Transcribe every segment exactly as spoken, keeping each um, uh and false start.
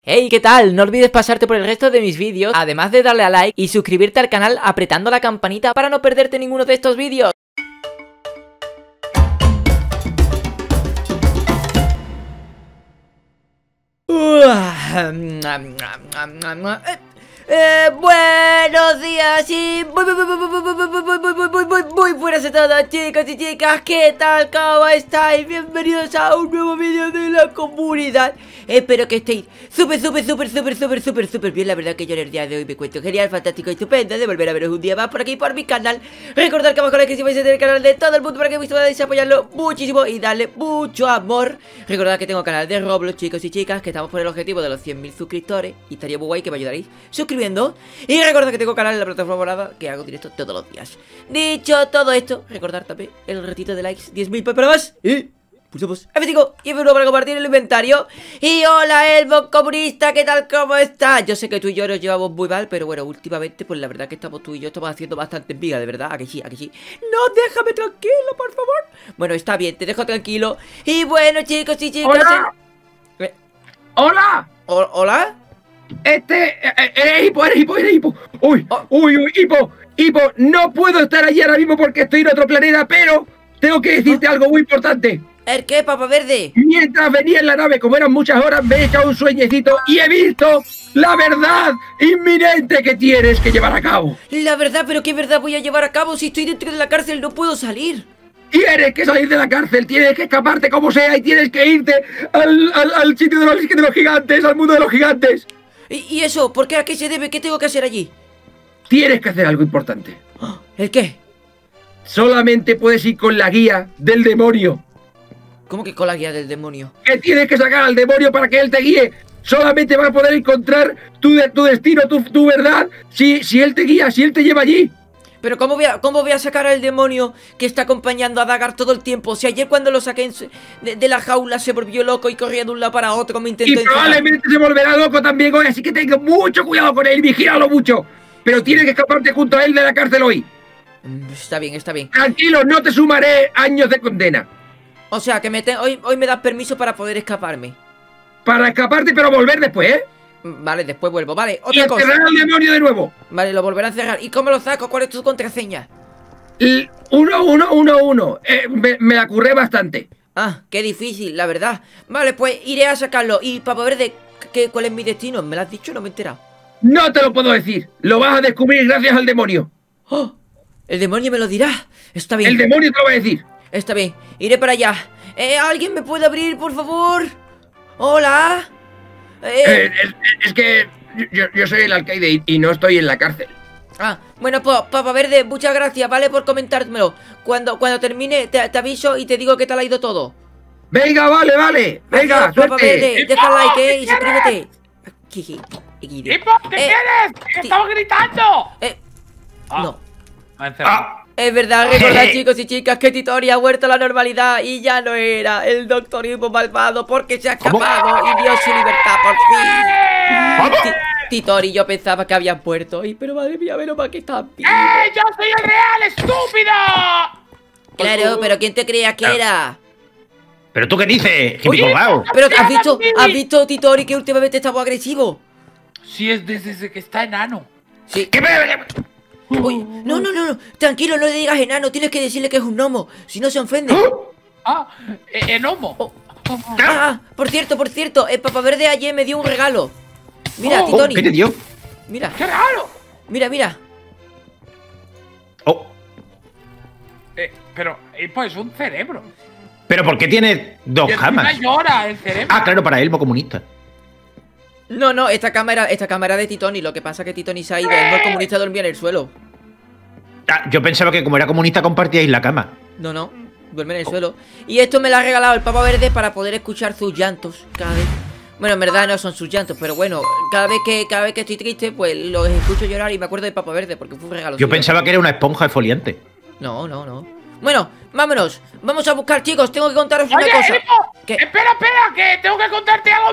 Hey, ¿qué tal? No olvides pasarte por el resto de mis vídeos, además de darle a like y suscribirte al canal apretando la campanita para no perderte ninguno de estos vídeos. Eh, buenos días y muy, muy, muy, muy, muy, muy, muy, muy, muy, muy, muy, muy buenas a todos, chicos y chicas. ¿Qué tal? ¿Cómo estáis? Bienvenidos a un nuevo vídeo de la comunidad. Espero que estéis súper, súper, súper, súper, súper, súper, súper bien. La verdad que yo en el día de hoy me cuento genial, fantástico y estupendo de volver a veros un día más por aquí, por mi canal. Recordad que abajo la que si vais a tener el canal de todo el mundo para que podáis apoyarlo muchísimo y darle mucho amor. Recordad que tengo canal de Roblox, chicos y chicas, que estamos por el objetivo de los cien mil suscriptores y estaría muy guay que me ayudaréis suscribiendo. Y recordad que tengo canal en la plataforma morada, que hago directo todos los días. Dicho todo esto, recordad también el retito de likes, diez mil para más. Y pulsamos F cinco y F uno para compartir el inventario. Y hola Elmo comunista, ¿qué tal? ¿Cómo estás? Yo sé que tú y yo nos llevamos muy mal, pero bueno, últimamente pues la verdad que estamos tú y yo estamos haciendo bastante envidia, de verdad. Aquí sí, aquí sí. No, déjame tranquilo, por favor. Bueno, está bien, te dejo tranquilo. Y bueno, chicos y chicas. ¡Hola! Eh... ¡Hola! ¿O ¿Hola? Este... Eres hipo, eres hipo, eres hipo. Uy, oh. uy, uy, hipo, hipo. No puedo estar allí ahora mismo porque estoy en otro planeta, pero tengo que decirte oh. algo muy importante. ¿El qué, Papa Verde? Mientras venía en la nave, como eran muchas horas, me he echado un sueñecito y he visto la verdad inminente que tienes que llevar a cabo. La verdad, pero ¿qué verdad voy a llevar a cabo si estoy dentro de la cárcel? No puedo salir. Tienes que salir de la cárcel, tienes que escaparte como sea y tienes que irte al, al, al sitio de los, de los gigantes, al mundo de los gigantes. ¿Y, ¿Y eso? ¿Por qué? ¿A qué se debe? ¿Qué tengo que hacer allí? Tienes que hacer algo importante. ¿El qué? Solamente puedes ir con la guía del demonio. ¿Cómo que con la guía del demonio? Que tienes que sacar al demonio para que él te guíe. Solamente vas a poder encontrar tu, tu destino, tu, tu verdad, si, si él te guía, si él te lleva allí. Pero ¿cómo voy, a, ¿cómo voy a sacar al demonio que está acompañando a Dagar todo el tiempo? Si ayer cuando lo saqué en, de, de la jaula se volvió loco y corría de un lado para otro, me intentó Y probablemente encerrar. Se volverá loco también hoy, así que tenga mucho cuidado con él, vigílalo mucho. Pero tienes que escaparte junto a él de la cárcel hoy. Está bien, está bien. Tranquilo, no te sumaré años de condena. O sea, que me te, hoy, hoy me das permiso para poder escaparme. Para escaparte, pero volver después, ¿eh? Vale, después vuelvo, vale, otra y cosa. encerrar al demonio de nuevo. Vale, lo volveré a cerrar. ¿Y cómo lo saco? ¿Cuál es tu contraseña? L uno, uno, uno, uno. Eh, me, me la curré bastante. Ah, qué difícil, la verdad. Vale, pues iré a sacarlo. Y para ver de qué, cuál es mi destino, ¿me lo has dicho? No me he enterado. No te lo puedo decir. Lo vas a descubrir gracias al demonio. ¡Oh! El demonio me lo dirá. Está bien. El demonio te lo va a decir. Está bien, iré para allá. Eh, ¿alguien me puede abrir, por favor? Hola. Eh... Eh, es, es que yo, yo soy el alcaide y, y no estoy en la cárcel. Ah, bueno, pues, Papa Verde, muchas gracias, ¿vale? Por comentármelo. Cuando, cuando termine, te, te aviso y te digo qué tal ha ido todo. Venga, vale, vale. Venga, adiós, Papa Verde, deja like, eh, y suscríbete. ¡Hipo, qué quieres! ¡Estaba gritando! Eh, ah, no. Me ha encerrado. Es verdad, recordad, chicos y chicas, que Titori ha vuelto a la normalidad y ya no era el doctor Hipo malvado porque se ha escapado y dio su libertad por fin. Titori, yo pensaba que habían muerto, y pero madre mía, menos mal que están vivos. ¡Eh! ¡Yo soy el real, estúpido! Claro, pero ¿quién te creía que era? ¿Pero tú qué dices? Oye, pero ¿has visto, ¿has visto, Titori, que últimamente estaba agresivo? Sí, es desde que está enano. Sí. Uy, no, no, no, no, tranquilo, no le digas enano, tienes que decirle que es un gnomo, si no se ofende. Ah, enomo. Oh. Ah, ah, por cierto, por cierto, el Papa Verde ayer me dio un regalo. Mira, oh, Titoni. ¿Qué te dio? Mira. ¡Qué regalo! Mira, mira. Oh. Eh, pero, pues es un cerebro. ¿Pero por qué tiene dos camas? Llora el cerebro. Ah, claro, para Elmo comunista. No, no, esta cámara, esta cámara de Titoni. Lo que pasa es que Titoni se ha ido. El comunista dormía en el suelo. Ah, yo pensaba que como era comunista compartíais la cama. No, no, duerme en el oh. suelo. Y esto me lo ha regalado el Papa Verde para poder escuchar sus llantos cada vez. Bueno, en verdad no son sus llantos, pero bueno, cada vez que cada vez que estoy triste, pues los escucho llorar y me acuerdo del Papa Verde porque fue un regalo. Yo pensaba que era una esponja exfoliante. No, no, no. Bueno, vámonos. Vamos a buscar, chicos. Tengo que contaros una Oye, cosa. Hipo, ¿qué? Espera, espera, que tengo que contarte algo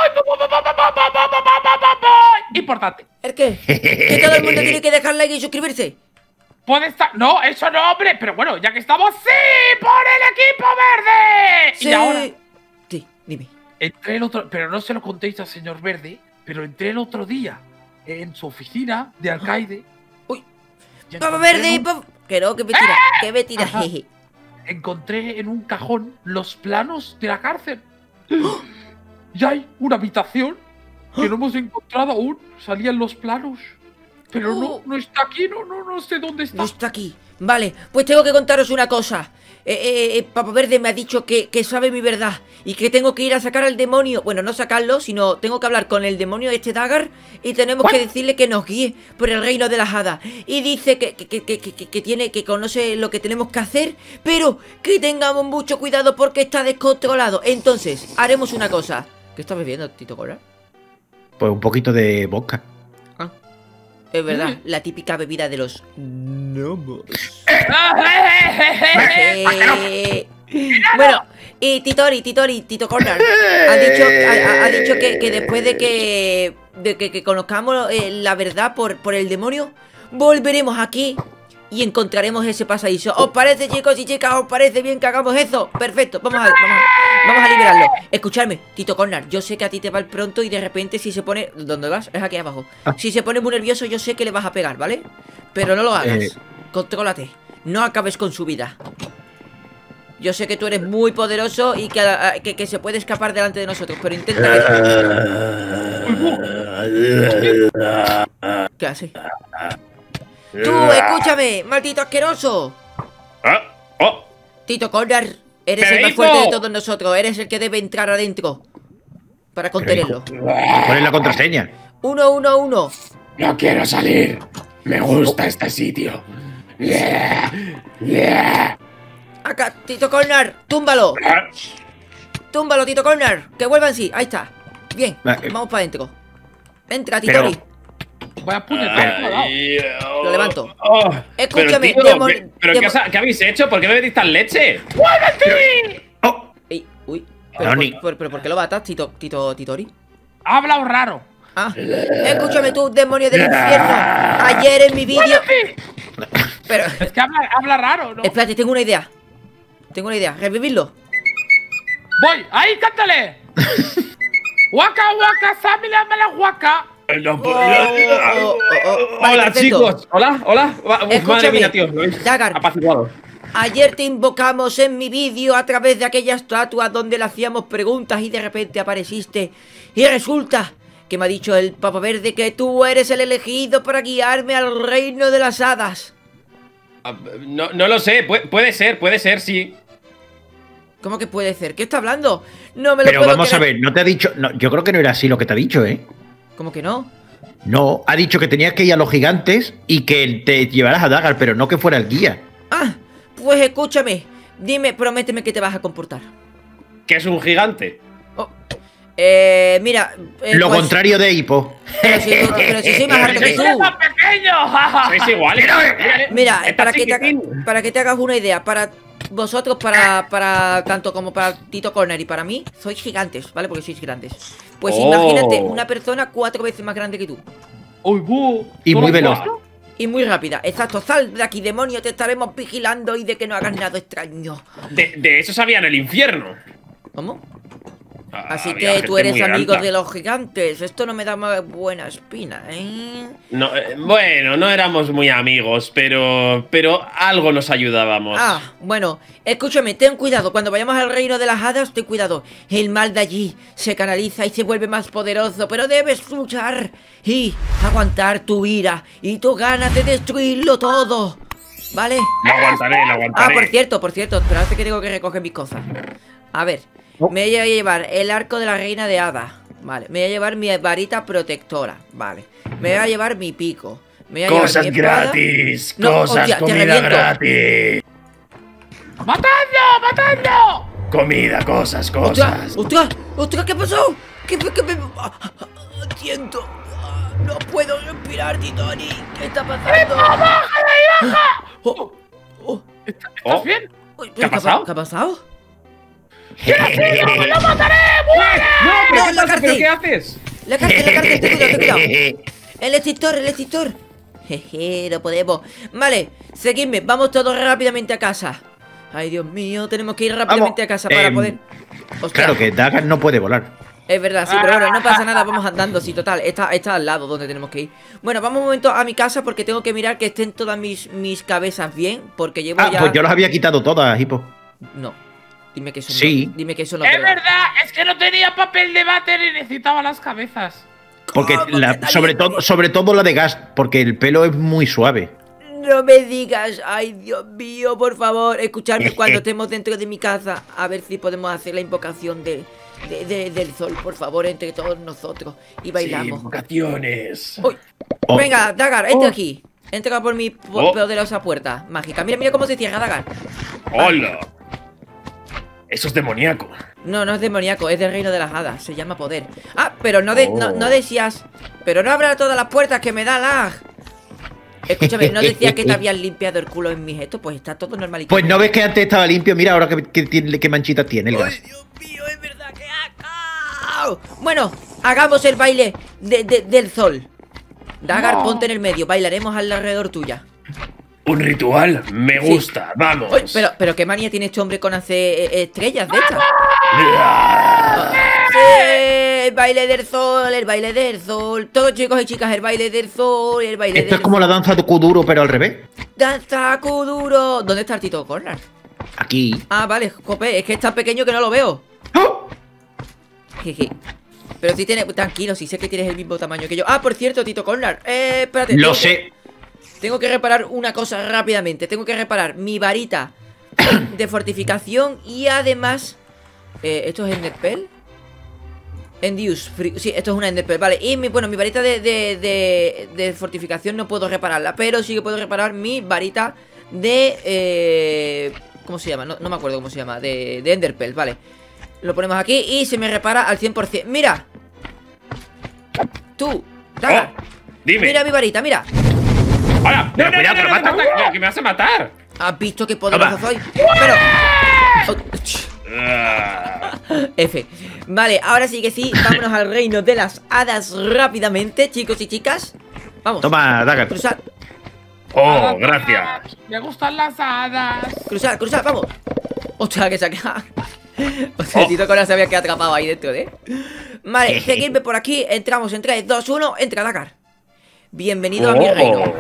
muy importante. ¿El qué? Que todo el mundo tiene que dejar like y suscribirse. Puede estar... No, eso no, hombre. Pero bueno, ya que estamos... ¡Sí! ¡Por el equipo verde! Sí. Y ahora... Sí, dime. entré el otro, pero no se lo contéis al señor Verde, pero entré el otro día en su oficina de alcaide. Uy. y Papa encontré Verde, en un- papa... Que no, que me tira, que me tira. Ajá. jeje. encontré en un cajón los planos de la cárcel. Y hay una habitación que no hemos encontrado aún. Salían los planos. Pero no, no está aquí, no, no, no sé dónde está. No está aquí. Vale, pues tengo que contaros una cosa. Eh, eh, eh, Papa Verde me ha dicho que, que sabe mi verdad y que tengo que ir a sacar al demonio. Bueno, no sacarlo, sino tengo que hablar con el demonio este Dagger y tenemos que decirle que nos guíe por el reino de las hadas. Y dice que, que, que, que, que, que tiene, que conoce lo que tenemos que hacer, pero que tengamos mucho cuidado porque está descontrolado. Entonces, haremos una cosa. ¿Qué estás bebiendo, Tito Cola? Pues un poquito de vodka. Ah, es verdad, la típica bebida de los gnomos. Eh, Bueno, y Titori, Titori, Tito Corner ha dicho, ha, ha dicho que, que después de que, de que, que conozcamos eh, la verdad por, por el demonio, volveremos aquí y encontraremos ese pasadizo. ¿Os parece, chicos y chicas? ¿Os parece bien que hagamos eso? Perfecto, vamos a, vamos a, vamos a liberarlo. Escuchadme, Tito Corner, yo sé que a ti te va el pronto y de repente si se pone... ¿Dónde vas? Es aquí abajo. Si se pone muy nervioso yo sé que le vas a pegar, ¿vale? Pero no lo hagas, Eh. contrólate, no acabes con su vida. Yo sé que tú eres muy poderoso y que, a- que, que se puede escapar delante de nosotros, pero intenta que... ¿Qué hace? ¡Tú, escúchame, maldito asqueroso! Ah, oh, Tito Corner, eres Pero, el más hijo. fuerte de todos nosotros, eres el que debe entrar adentro para contenerlo. ¿Cuál es la contraseña? Uno, uno, uno. no quiero salir. Me gusta este sitio. Acá, Tito Corner, túmbalo. Túmbalo, Tito Corner, que vuelva en sí, ahí está. Bien, Va, eh. vamos para adentro. Entra, Pero- Titori. Vaya puñetazo me ha dado. Lo levanto. Oh, Escúchame, pero, tío, demon- ¿qué, pero demon- ¿qué, os ha- qué habéis hecho? ¿Por qué me metís tan leche? ¡Oh! Ey, uy, pero, Doni. por, por- pero ¿por qué lo matas, Tito, Tito, Titori? Ha hablado raro. Ah, escúchame tú, demonio del infierno. Ayer en mi vídeo... Pero, Es que habla, habla raro, ¿no? espérate, tengo una idea. Tengo una idea, revivirlo. Voy, ahí, cántale. Waka, waka, samila, mala, waka. No, Oh, oh, oh, oh. Vale, Hola, perfecto. chicos. Hola, hola. Va- uf, Escúchame, madre mía, tío. Lo habéis Dagger. apaciguado. Ayer te invocamos en mi vídeo a través de aquella estatua donde le hacíamos preguntas y de repente apareciste. Y resulta que me ha dicho el Papa Verde que tú eres el elegido para guiarme al reino de las hadas. Ah, No, no lo sé. Pu- puede ser, puede ser, sí. ¿Cómo que puede ser? ¿Qué está hablando? No me lo Pero puedo vamos a creer. ver, no te ha dicho. No, yo creo que no era así lo que te ha dicho, ¿eh? ¿Cómo que no? No, ha dicho que tenías que ir a los gigantes y que te llevaras a Dagger, pero no que fuera el guía. Ah, pues escúchame. Dime, prométeme que te vas a comportar. Que es un gigante. Oh, eh, mira. eh, lo pues, contrario de Hipo. Pero si, pero si soy más alto que tú. ¡Es más pequeño! Sois iguales. Mira, Está para que, te, haga- chiquitín. para que te hagas una idea, para vosotros, para, para tanto como para Tito Corner y para mí, sois gigantes, ¿vale? Porque sois grandes. Pues Oh. imagínate una persona cuatro veces más grande que tú. ¡Uy, bu! Y ¿Solo muy veloz. cuatro? Y muy rápida. Exacto, sal de aquí, demonio, te estaremos vigilando y de que no hagas nada extraño. De, de eso sabía en el infierno. ¿Cómo? Ah, Así había que tú gente eres muy amigo alta. de los gigantes. Esto no me da más buena espina, ¿eh? No, eh, bueno, no éramos muy amigos, pero, pero algo nos ayudábamos. Ah, bueno, escúchame, ten cuidado, cuando vayamos al reino de las hadas, ten cuidado. El mal de allí se canaliza y se vuelve más poderoso, pero debes luchar y aguantar tu ira y tu ganas de destruirlo todo, ¿vale? Lo aguantaré, lo Ah, aguantaré. por cierto, por cierto, espérate que tengo que recoger mis cosas. A ver, me voy a llevar el arco de la reina de hadas, vale. Me voy a llevar mi varita protectora, vale. Me voy a llevar mi pico. Me voy a llevar Cosas mi espada. gratis, No, cosas, hostia, te comida reviento. gratis. ¡Matadlo! ¡Matadlo! Comida, cosas, ¡Ostras! cosas. ¡Ostras! ¡Ostras! ¿Qué pasó? ¿Qué, qué, qué, ah, ah, ah, siento. Ah, no puedo respirar, Titoni. ¿Qué está pasando? Oh, oh, ¿Estás Oh. bien? uy, ¿Qué ha pa- pasado? ¿Qué ha pasado? ¡No, pero No, qué la pasa? cárcel. ¿Pero qué haces? La cárcel, la cárcel, ten cuidado, ten cuidado. El extintor, el extintor. Jeje, no podemos. Vale, seguidme, vamos todos rápidamente a casa. Ay, Dios mío, tenemos que ir rápidamente a casa para Em, poder. Hostia. Claro que Dagar no puede volar. Es verdad, sí, pero bueno, no pasa nada, vamos andando, sí, total, está, está al lado donde tenemos que ir. Bueno, vamos un momento a mi casa porque tengo que mirar que estén todas mis, mis cabezas bien, porque llevo Ah, ya... pues yo las había quitado todas, Hippo. No, dime que eso Sí. no, dime que eso no Es es verdad. verdad, es que no tenía papel de váter y necesitaba las cabezas. Porque ¿Cómo la- que tal sobre y- todo, sobre todo la de gas, porque el pelo es muy suave. No me digas, ay Dios mío, por favor, escuchadme cuando estemos dentro de mi casa, a ver si podemos hacer la invocación de, de- de- del sol, por favor, entre todos nosotros, y bailamos. Vacaciones. Uy, Oh. venga, Dagar, entra Oh. aquí. Entra por mi po- Oh. poderosa puerta mágica. Mira, mira cómo se cierra, Dagar. ¡Hola! Eso es demoníaco. No, no es demoníaco, es del reino de las hadas. Se llama poder. Ah, pero no, de, no, Oh. no decías. Pero no abra todas las puertas que me da lag. Escúchame, ¿no decías que te habías limpiado el culo en mis gestos? Pues está todo normalito. Pues no ves que antes estaba limpio, mira ahora que, que tiene- qué manchitas tiene el gas. ¡Ay, Dios mío! Es verdad que asco. Bueno, hagamos el baile de- de- del sol. Dagar, No. ponte en el medio. Bailaremos alrededor tuya. Un ritual. Me Sí. gusta. Vamos. Uy, pero, pero qué manía tiene este hombre con hacer eh, estrellas de estas. Ah. Sí, el baile del sol, el baile del sol. Todos chicos y chicas, el baile del sol, el baile Esto del es como la danza de Kuduro, pero al revés. Danza Kuduro. ¿Dónde está el Tito Corner? Aquí. Ah, vale, jope, es que es tan pequeño que no lo veo. ¡Oh! Jeje. Pero si tiene, tranquilo, si sé que tienes el mismo tamaño que yo. Ah, por cierto, Tito Corner. Eh, espérate. Lo tengo que- sé. Tengo que reparar una cosa rápidamente. Tengo que reparar mi varita de fortificación y además... Eh, ¿esto es Enderpearl? Endius Free. Sí, esto es una Enderpearl, vale. Y mi, bueno, mi varita de, de, de, de fortificación no puedo repararla, pero sí que puedo reparar mi varita de... Eh, ¿Cómo se llama? No, no me acuerdo cómo se llama. De, de Enderpearl, vale. Lo ponemos aquí y se me repara al cien por cien. ¡Mira! Tú, Dagar. Oh, dime. Mira mi varita, mira. ¡Hola! Pero No, no, cuidado, no, que no, lo no, mata. no, no, que me vas a matar. ¿Has visto qué poderoso Toma. soy? Pero... Oh, ch, Ah. F. Vale, ahora sí que sí, vámonos al reino de las hadas rápidamente, chicos y chicas. Vamos. Toma, Dagar. Cruzar, Oh, gracias. Me gustan las hadas. cruzar, cruzar, vamos. Ostras, que se ha quedado. O sea, Oh. el Tito Corner se había quedado atrapado ahí dentro, ¿eh? Vale, seguidme por aquí, entramos en tres, dos, uno, entra Dagar. Bienvenido a mi Oh. reino.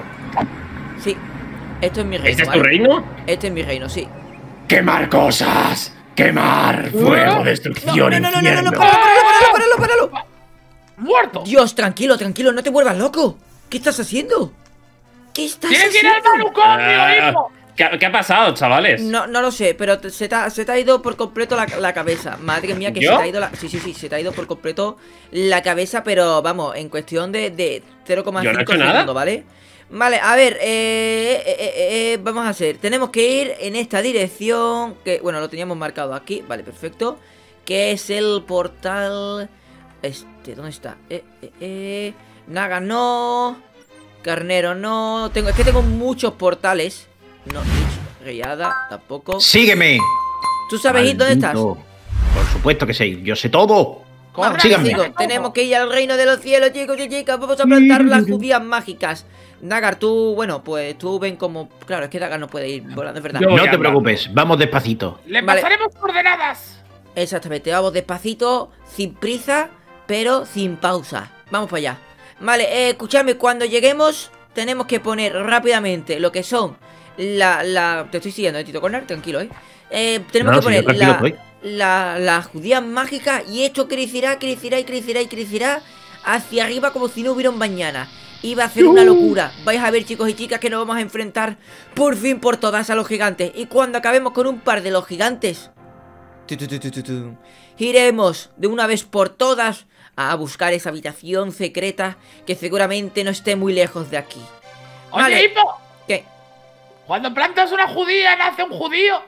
Sí, esto es mi reino. ¿Este es tu ¿vale? reino? Este es mi reino, sí. ¡Quemar cosas! ¡Quemar! ¡Fuego! No, ¡Destrucción! no, no, no, no, no, no, infierno. páralo, páralo, páralo, páralo, páralo. ¡Muerto! Dios, tranquilo, tranquilo, no te vuelvas loco. ¿Qué estás haciendo? ¿Qué estás ¡Tienes que ir al haciendo? manicomio, Ah, hijo! ¿qué, ha- qué ha pasado, chavales? No, no lo sé, pero te- se, te ha, se te ha ido por completo la, la cabeza. Madre mía, que ¿Yo? se te ha ido la... Sí, sí, sí, se te ha ido por completo la cabeza, pero vamos, en cuestión de, de cero coma ¿Yo no he cinco hecho nada? segundos, ¿vale? Vale, a ver, eh, eh, eh, eh, vamos a hacer. Tenemos que ir en esta dirección, que, bueno, lo teníamos marcado aquí, vale, perfecto. Que es el portal... Este, ¿dónde está? Eh, eh, eh... Naga no... Carnero no... Tengo, es que tengo muchos portales. No, Reyada tampoco. Sígueme. ¿Tú sabes ir dónde estás? Maldito. Por supuesto que sí. Yo sé todo. Vamos, síganme. chicos, tenemos que ir al reino de los cielos, chicos y chicas. Vamos a plantar las judías mágicas. Dagar, tú, bueno, pues tú ven como... Claro, es que Dagar no puede ir volando, es verdad. Yo- voy No te andando. preocupes. Vamos despacito. ¡Le Vale. pasaremos coordenadas! Exactamente, vamos despacito, sin prisa, pero sin pausa. Vamos para allá. Vale, eh, escuchadme, cuando lleguemos tenemos que poner rápidamente lo que son la... la... Te estoy siguiendo, eh, Tito Corner, tranquilo, eh. Eh, tenemos No, que sí, yo poner tranquilo la, estoy. la, las judías mágicas y esto crecerá, crecerá y crecerá y crecerá hacia arriba como si no hubiera un mañana. Y va a ser una locura. Vais a ver, chicos y chicas, que nos vamos a enfrentar por fin por todas a los gigantes. Y cuando acabemos con un par de los gigantes, tu, tu, tu, tu, tu, tu, iremos de una vez por todas a buscar esa habitación secreta que seguramente no esté muy lejos de aquí. Oye, Vale. hipo, ¿Qué? cuando plantas una judía nace un judío.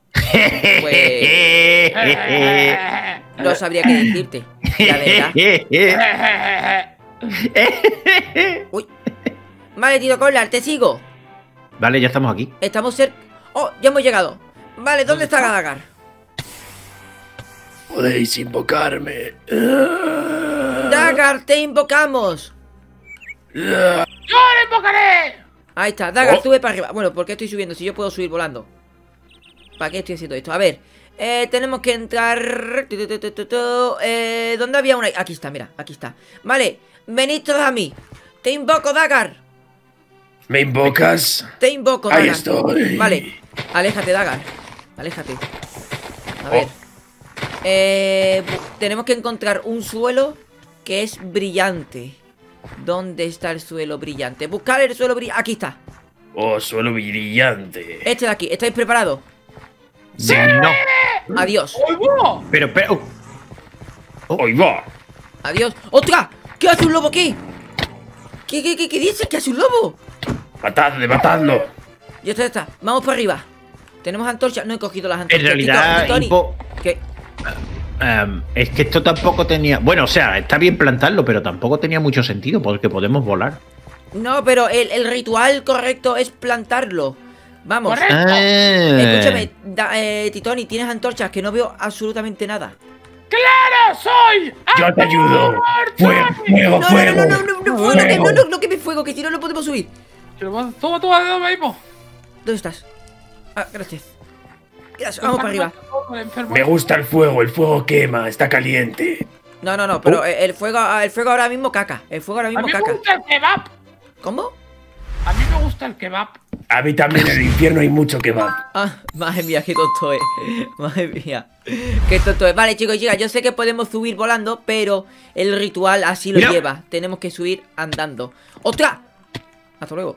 Pues no sabría qué decirte, la verdad. Uy. Vale, Tito Corner, te sigo. Vale, ya estamos aquí. Estamos cerca. Oh, ya hemos llegado. Vale, ¿dónde está Dagar? Podéis invocarme. Dagar, te invocamos. ¡Yo le invocaré! Ahí está, Dagar, Oh. sube para arriba. Bueno, ¿por qué estoy subiendo? Si yo puedo subir volando. ¿Para qué estoy haciendo esto? A ver, Eh, tenemos que entrar... tu, tu, tu, tu, tu, Eh, ¿Dónde había una? Aquí está, mira, aquí está. Vale, venid todos a mí. Te invoco, Dagar. ¿Me invocas? Te invoco, Dagar. Ahí estoy. Vale, aléjate, Dagar. Aléjate. A ver. Eh, tenemos que encontrar un suelo que es brillante. ¿Dónde está el suelo brillante? Buscar el suelo brillante. Aquí está. Oh, suelo brillante. Este de aquí. ¿Estáis preparados? ¡Sí! No. Adiós. ¡Oigo! Pero, pero. Hoy va. Adiós. ¡Ostras! ¿Qué hace un lobo aquí? ¿Qué, qué, qué, qué dices? ¿Qué hace un lobo? Matadle, matadlo. Ya está, ya está. Vamos para arriba. Tenemos antorchas. No he cogido las En antorchas. realidad, Tito, Tony. Hippo, ¿Qué? em, es que esto tampoco tenía. Bueno, o sea, está bien plantarlo, pero tampoco tenía mucho sentido porque podemos volar. No, pero el, el ritual correcto es plantarlo. Vamos. Correcto. Ah. Escúchame, da, eh, Titoni, tienes antorchas que no veo absolutamente nada. ¡Claro, soy! Yo te ayudo. Fuego, fuego, No, no, fuego. no, no, no, no, fuego, que, no, no, no quemes fuego, que si no, no podemos subir. Toma, toma, toma, mismo. ¿Dónde estás? Ah, gracias. Gracias, vamos para arriba. Me gusta el fuego, el fuego quema, está caliente. No, no, no, pero el fuego, el fuego ahora mismo caca. El fuego ahora A mismo mí me caca. gusta el kebab. ¿Cómo? A mí me gusta el kebab. A mí también en el infierno hay mucho kebab. Ah, madre mía, qué tonto es. Madre mía. Qué tonto es. Vale, chicos y chicas, yo sé que podemos subir volando, pero el ritual así lo Mira. lleva. Tenemos que subir andando. ¡Ostras! Hasta luego.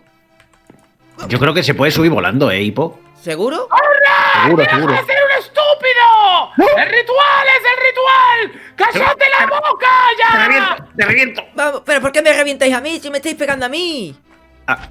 Yo creo que se puede subir volando, ¿eh, Hippo? ¿Seguro? Seguro, ¡Deja seguro. de ser un estúpido! ¡El ritual es el ritual! ¡Cállate la boca ¡Te ya! reviento! ¡Te reviento! Vamos, pero ¿por qué me revientáis a mí si me estáis pegando a mí? Ah,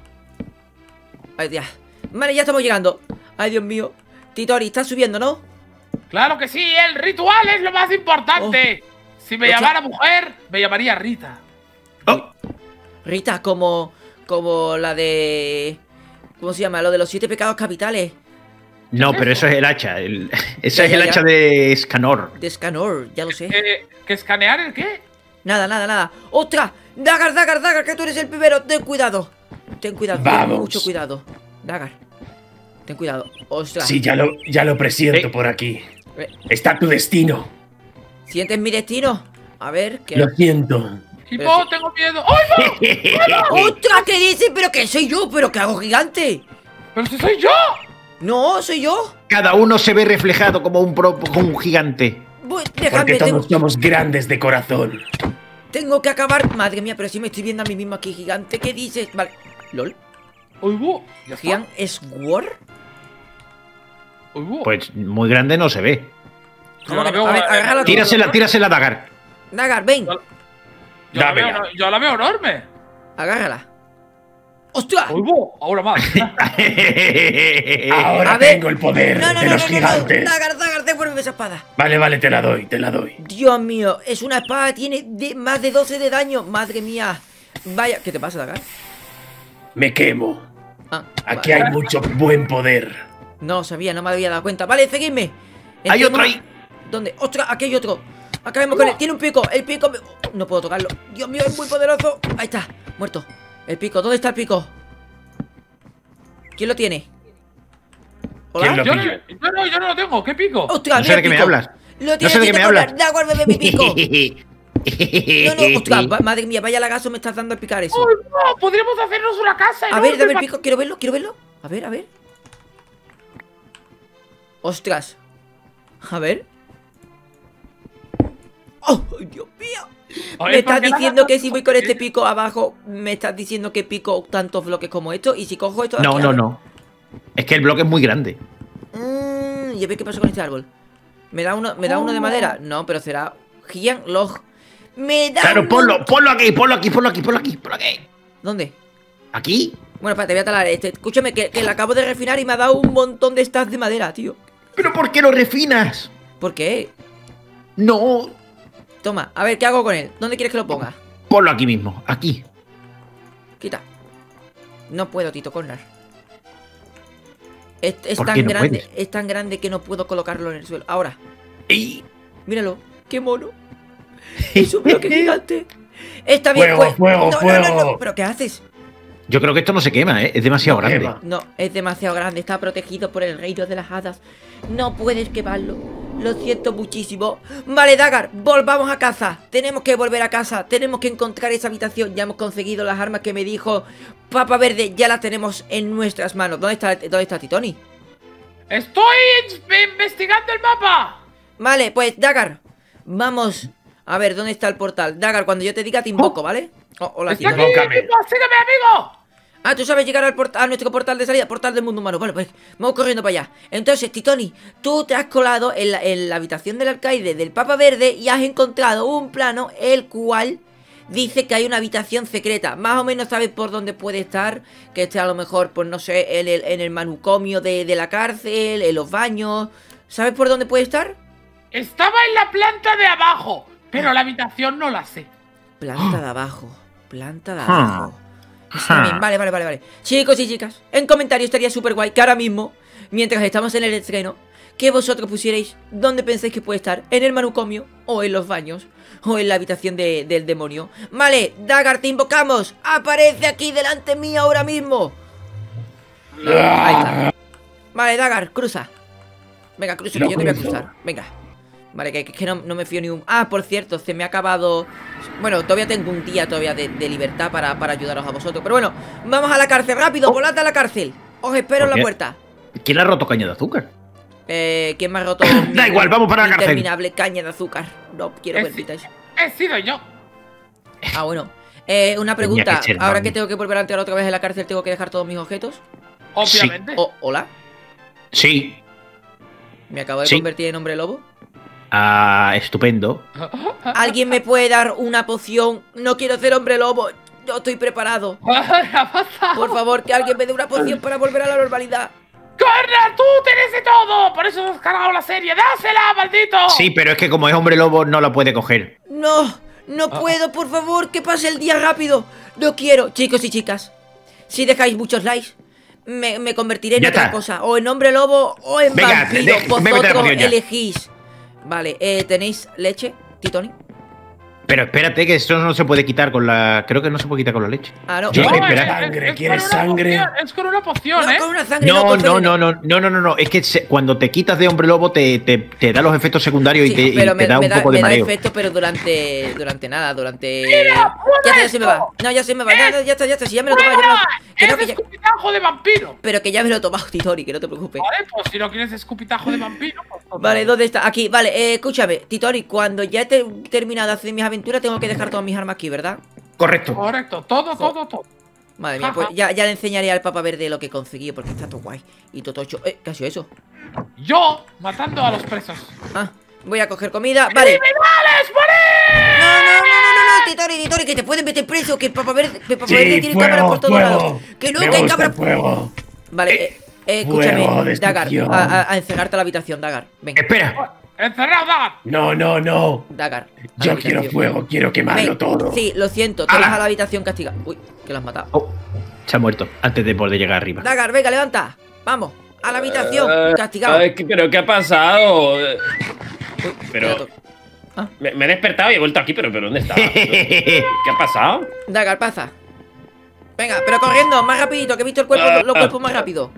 Ay, Dios. Vale, ya estamos llegando. Ay, Dios mío. Titori, estás subiendo, ¿no? Claro que sí, el ritual es lo más importante. Si me Ocha. llamara mujer, me llamaría Rita. oh, Rita, como... Como la de... ¿Cómo se llama? Lo de los siete pecados capitales. no, pero eso es el hacha. el- ese Ya, es ya, el ya. hacha de Scanor. De Scanor, ya lo sé. Eh, ¿Que escanear el qué? Nada, nada, nada. ¡Ostras! Dagar, Dagar, Dagar, que tú eres el primero. Ten cuidado. Ten cuidado, ten Vamos. mucho cuidado. Dagar. Ten cuidado. Ostras. Sí, ya lo, ya lo presiento Eh. por aquí. Eh, Está tu destino. ¿Sientes mi destino? A ver, ¿qué? Lo siento. Tipo, Pero sí. tengo miedo. ¡Ay, no! ¡Ostras! ¿Qué dices? ¿Pero qué soy yo? ¿Pero qué hago gigante? ¡Pero si soy yo! No, soy yo. Cada uno se ve reflejado como un, pro- como un gigante. Voy, Porque déjame, tengo, todos somos grandes de corazón. tengo que acabar. Madre mía, pero si me estoy viendo a mí mismo aquí gigante. ¿Qué dices? Vale. ¿Lol? Oigo, ya está. ¿Gian Sword? Oigo. Pues muy grande no se ve. Yo la que no? veo- A ver, agárrala tú. Tírasela, tírasela, Dagar. Dagar, ven. Yo la, veo, Dámela. yo la veo enorme. Agárrala. ¡Ostras! Oigo, ahora más. Ahora A ver. tengo el poder No, no, de no, los no, no, no. gigantes. Dagar, Dagar, devuélveme esa espada. Vale, vale, te la doy, te la doy. Dios mío, es una espada, tiene de- más de doce de daño. Madre mía. Vaya, ¿qué te pasa, Dagar? Me quemo. Ah, Aquí vale. hay mucho buen poder. No sabía, no me había dado cuenta. Vale, seguidme. Hay Encima- otro ahí. ¿Dónde? ¡Ostras! Aquí hay otro. Acabemos con él. Tiene un pico. El pico. me- No puedo tocarlo. Dios mío, es muy poderoso. Ahí está. Muerto. El pico. ¿Dónde está el pico? ¿Quién lo tiene? ¿Hola? ¿Quién lo Yo no, pillo? yo no, yo no lo tengo. ¿Qué pico? ¡Ostras! No sé mira de el qué me pico. hablas. Lo No tiene sé de qué Tito me Conrad. hablas. Da, guárdame mi pico. No, no, ostras. va- Madre mía, vaya lagazo me estás dando al picar eso. ¡Ay, no! Podríamos hacernos una casa. A ver, enorme dame el pa- pico. Quiero verlo, quiero verlo. A ver, a ver. Ostras. A ver. ¡Oh, Dios mío! Oye, Me ¿por estás qué la diciendo gata- que si voy con este pico abajo, me estás diciendo que pico tantos bloques como esto. Y si cojo esto de No, aquí, a no, ver. no. Es que el bloque es muy grande. Mm, y a ver qué pasa con este árbol. ¿Me da uno, ¿me da uno de Oh. madera? No, pero será Gian Log. Me da Claro, uno- ponlo, ponlo aquí, ponlo aquí, ponlo aquí, ponlo aquí, ponlo aquí. ¿Dónde? ¿Aquí? Bueno, espérate, voy a talar este. Escúchame, que, que la acabo de refinar y me ha dado un montón de stacks de madera, tío. ¿Pero por qué lo refinas? ¿Por qué? No. Toma, a ver, ¿qué hago con él? ¿Dónde quieres que lo ponga? Ponlo aquí mismo, aquí. Quita. No puedo, Tito Conrad. Es, es ¿Por tan qué no grande, puedes? es tan grande que no puedo colocarlo en el suelo. Ahora, ¡Ey! míralo, qué mono. Es un bloque gigante. Está bien, Fuego, pues. fuego, no, no, no, no, fuego. ¿pero qué haces? Yo creo que esto no se quema, ¿eh? Es demasiado No grande. quema. No, es demasiado grande, está protegido por el reino de las hadas. No puedes quemarlo. Lo siento muchísimo. Vale, Dagar, volvamos a casa. Tenemos que volver a casa. Tenemos que encontrar esa habitación. Ya hemos conseguido las armas que me dijo Papa Verde. Ya las tenemos en nuestras manos. ¿Dónde está, dónde está Titoni? ¡Estoy in- investigando el mapa! Vale, pues Dagar, vamos. A ver, ¿dónde está el portal? Dagar, cuando yo te diga te invoco, ¿vale? Oh, hola, ¡Estoy aquí! Titoni. Invócame. Tipo, ¡sígueme, amigo! Ah, tú sabes llegar al portal, a nuestro portal de salida, portal del mundo humano. Vale, pues vamos corriendo para allá. Entonces, Titoni, tú te has colado en la, en la habitación del alcaide del Papa Verde y has encontrado un plano el cual dice que hay una habitación secreta. Más o menos sabes por dónde puede estar, que esté a lo mejor, pues no sé, en el, en el manicomio de, de la cárcel, en los baños. ¿Sabes por dónde puede estar? Estaba en la planta de abajo, pero la habitación no la sé. Planta de abajo, planta de Ah. abajo. Está bien, vale, vale, vale, vale. Chicos y chicas, en comentarios estaría súper guay que ahora mismo, mientras estamos en el estreno, que vosotros pusierais dónde pensáis que puede estar, en el manicomio, o en los baños, o en la habitación de- del demonio. Vale, Dagar, te invocamos. Aparece aquí delante mío ahora mismo. Ahí está. Vale, Dagar, cruza. Venga, cruza, que No yo te voy a cruzo. cruzar. Venga. Vale, que, que no, no me fío ni un... Ah, por cierto, se me ha acabado... Bueno, todavía tengo un día todavía de, de libertad para, para ayudaros a vosotros. Pero bueno, vamos a la cárcel, rápido, volad a la cárcel. Os espero en ¿Por la qué? puerta. ¿Quién le ha roto caña de azúcar? Eh, ¿quién me ha roto? Da mi- igual, vamos para la mi cárcel. interminable caña de azúcar. No quiero Es- que repitáis. He sido yo. Ah, bueno. Eh, una Tenía pregunta. que ser Ahora Manny. que tengo que volver a entrar otra vez en la cárcel, ¿tengo que dejar todos mis objetos? Obviamente. Oh, hola. Sí. ¿Me acabo de Sí. convertir en hombre lobo? Ah, estupendo. ¿Alguien me puede dar una poción? No quiero ser hombre lobo. Yo estoy preparado. ¿Qué ha pasado? Por favor, que alguien me dé una poción para volver a la normalidad. ¡Corra! ¡Tú tienes de todo! Por eso has cargado la serie. ¡Dásela, maldito! Sí, pero es que como es hombre lobo no la puede coger. No, no puedo, por favor, que pase el día rápido. No quiero, chicos y chicas. Si dejáis muchos likes, me, me convertiré en Ya otra está. cosa. O en hombre lobo o en Venga, vampiro. de- bébete la Vosotros poción ya. elegís. Vale, eh, ¿tenéis leche, Titoni? Pero espérate, que esto no se puede quitar con la... Creo que no se puede quitar con la leche. Ah, no. Yo- no, No, espera. es- es- Sangre, es ¿quieres con una sangre? poción, Es con una poción, no, ¿eh? con una sangre No, con no, veneno. no, no, no, no, no, no. Es que se- cuando te quitas de hombre lobo te, te, te da los efectos secundarios Sí, y te, y pero te me, da me un da, poco de me da mareo. efecto, pero durante durante nada, durante... ¡Mira, ya, prueba ya se me va. esto! No, ya se me va. Ya, ya está, ya está. Si ya me lo he tomado, ya me ¡Prueba! lo- que no, ¡Es que ya- escupitajo de vampiro! pero que ya me lo he tomado, Titoni, que no te preocupes. Vale, pues si no quieres escupitajo de vampiro, pues toma. Vale, ¿dónde está? Aquí, vale, eh, escúchame, Titori, cuando ya he te- terminado de hacer mis aventuras, tengo que dejar todas mis armas aquí, ¿verdad? Correcto. Correcto, todo, todo, todo. Madre mía, Ajá. pues ya, ya le enseñaré al Papa Verde lo que he conseguido, porque está todo guay y todo tocho. Eh, ¿qué ha sido eso? Yo matando a los presos. Ah, voy a coger comida, vale. ¡Criminales, morir! No, no, no, no, no, no, Titori, Titori, que te pueden meter preso, que el Papa Verde, que el Papa Verde Sí, tiene cámara fuego, por todos fuego. lados. Que no, Me que hay gusta cámara. el fuego. Vale, eh, eh, escúchame, Fuego, Dagar, destrucción. a, a, a encerrarte a la habitación, Dagar. Venga, Espera. ¡Encerrado, Dagar! No, no, no. Dagar. a la Yo quiero habitación. fuego, quiero quemarlo Ven, todo. Sí, lo siento, te ¡Hala! vas a la habitación castigada. Uy, que lo has matado. Oh, se ha muerto antes de poder llegar arriba. Dagar, venga, levanta. Vamos, a la habitación, Eh, castigado. ay, ¿qué- ¿Pero qué ha pasado? Eh, Uy, pero- espérate. Ah, Me, me he despertado y he vuelto aquí, pero, pero ¿dónde estaba? ¿Qué ha pasado? Dagar, pasa. Venga, pero corriendo, más rapidito, que he visto el cuerpo, los cuerpos más rápido.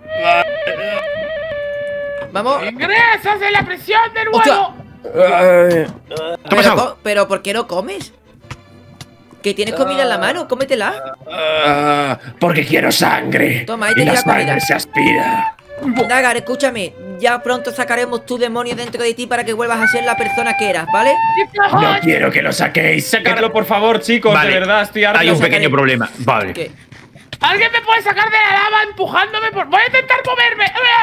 Vamos. ¡Ingresas en la prisión de ¡Hostia! nuevo! ¿Qué ha Pero, pasado? co- pero ¿por qué no comes? Que tienes comida en la mano, cómetela. Ah, porque quiero sangre. Toma, ahí y tenía la comida. sangre se aspira. Dagar, escúchame, ya pronto sacaremos tu demonio dentro de ti para que vuelvas a ser la persona que eras, ¿vale? No quiero que lo saquéis. Sacadlo, por favor, chicos, Vale. de verdad, estoy harto. Hay un sacaré. pequeño problema. Vale. ¿Qué? ¿Alguien me puede sacar de la lava empujándome? Por... Voy a intentar moverme.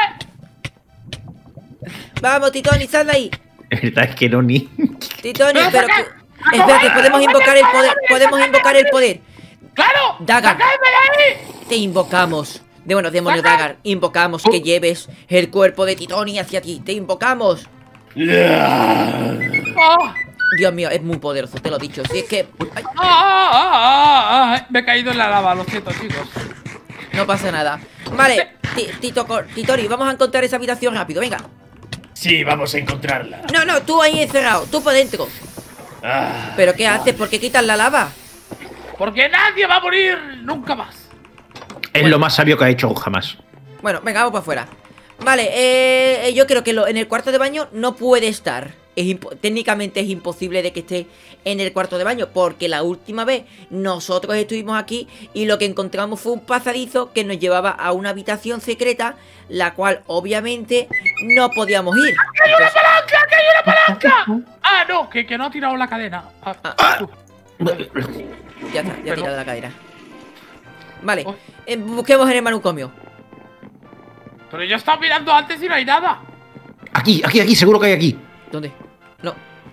Vamos, Titoni, sal de ahí. La verdad es que no ni. Titoni, Pero pero... saca- que- Espérate, podemos invocar el poder, podemos invocar el poder. ¡Claro! Dagar. ¡Sacadme de ahí! Te invocamos. De bueno, demonio Saca. Dagar, invocamos que lleves el cuerpo de Titoni hacia ti. Te invocamos. Ah, ¡Oh! Dios mío, es muy poderoso, te lo he dicho. Si es que... Ay, ¡Ah, ah, ah, ah! Me he caído en la lava, lo siento, chicos. no pasa nada. Vale, Ti- Tito, Cor- Titori, vamos a encontrar esa habitación rápido, venga. Sí, vamos a encontrarla. No, no, tú ahí encerrado, tú por dentro. Ah, ¿Pero qué haces? ¿Por qué quitas la lava? Porque nadie va a morir nunca más. Es Bueno. lo más sabio que ha hecho jamás. Bueno, venga, vamos para afuera. Vale, eh, yo creo que lo, en el cuarto de baño no puede estar. Es impo- técnicamente es imposible de que esté en el cuarto de baño, porque la última vez nosotros estuvimos aquí y lo que encontramos fue un pasadizo que nos llevaba a una habitación secreta, la cual obviamente no podíamos ir. ¡Hay una palanca! ¡Que hay una palanca! Ah, no, que, que no ha tirado la cadena. Ah, Ah. uf. Ya está, ya Pero- tirado la cadera. Vale, Oh. eh, busquemos en el manicomio. Pero yo estaba mirando antes y no hay nada. Aquí, aquí, aquí, seguro que hay aquí. ¿Dónde? No.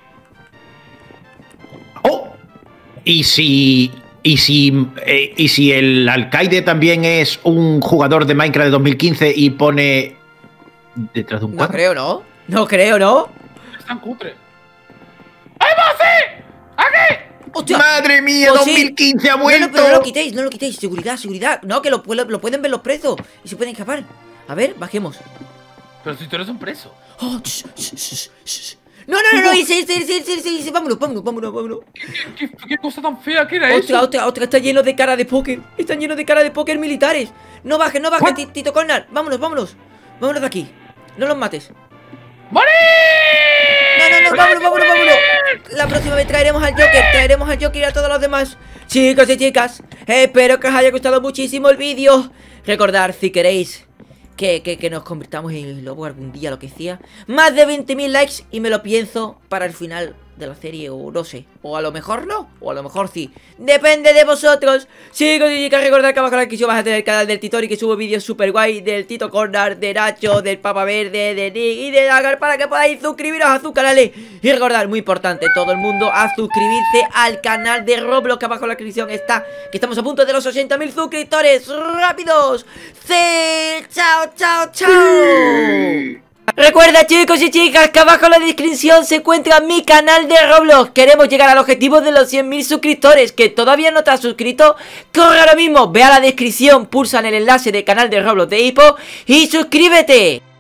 ¡Oh! ¿Y si. Y si. eh, y si el alcaide también es un jugador de Minecraft de dos mil quince y pone. Detrás de un No cuadro? creo, ¿no? No creo, ¿no? Es tan cutre. ¡Ahí va, sí! ¡Aquí! ¡Hostia! ¡Madre mía! Pues sí. dos mil quince ha No, no, vuelto. pero no lo quitéis, no lo quitéis. Seguridad, seguridad. No, que lo, pu- lo pueden ver los presos y se pueden escapar. A ver, bajemos. Pero si tú eres un preso. Oh, shh, shh, shh, shh. No, no, no, no, irse, irse, irse, irse, irse, irse. Vámonos, vámonos, vámonos, vámonos. ¿Qué, qué, qué cosa tan fea que era Ostras, eso? ostras, ostras, está lleno de cara de póker. Están llenos de cara de póker militares. No bajes, no bajes, Ti- Tito Cornar. Vámonos, vámonos. Vámonos de aquí. No los mates. ¡Morir! No, no, no, vámonos, vámonos, vámonos. La próxima vez traeremos al Joker, traeremos al Joker y a todos los demás. Chicos y chicas, espero que os haya gustado muchísimo el vídeo. Recordad, si queréis que, que, que nos convirtamos en lobo algún día, lo que sea, más de veinte mil likes y me lo pienso para el final de la serie, o no sé. O a lo mejor no, o a lo mejor sí. Depende de vosotros. Chicos y chicas, recordad que abajo en la descripción vas a tener el canal del Titori, que subo vídeos super guay, del Tito Cornar, de Nacho, del Papa Verde, de Nick y de Dagar, para que podáis suscribiros a sus canales. Y recordad, muy importante, todo el mundo a suscribirse al canal de Roblox, que abajo en la descripción está, que estamos a punto de los ochenta mil suscriptores. ¡Rápidos! ¡Sí! ¡Chao, chao, chao! Recuerda, chicos y chicas, que abajo en la descripción se encuentra mi canal de Roblox. Queremos llegar al objetivo de los cien mil suscriptores. Que todavía no te has suscrito, corre ahora mismo, ve a la descripción, pulsa en el enlace del canal de Roblox de Hippo y suscríbete.